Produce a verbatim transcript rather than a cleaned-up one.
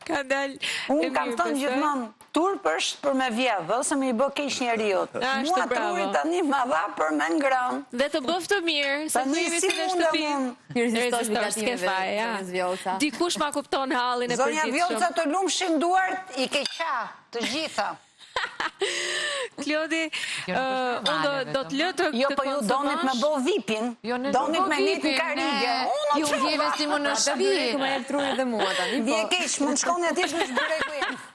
Ka dalë. Unë kam thënë gjithmonë, turp është për me vjedhë, ose me i bë keq njeriut. Mua trurit tani ma dha për me ngrënë. Dhe të bëf të mirë, se të jemi si në shtëpi. Rezistor, s'ke faj, ja. Dikush ma kupton hallin e Zonja përditshëm. Vjoca të lumshin duart, i ke qa, të gjitha. Klodi, unë do të lë të Jo, po ju donit me bo vipin, donit me nitë në karige. Ju vjeve si më në shtëpi. Vje keq, më në shkoni atje në shbërekujem.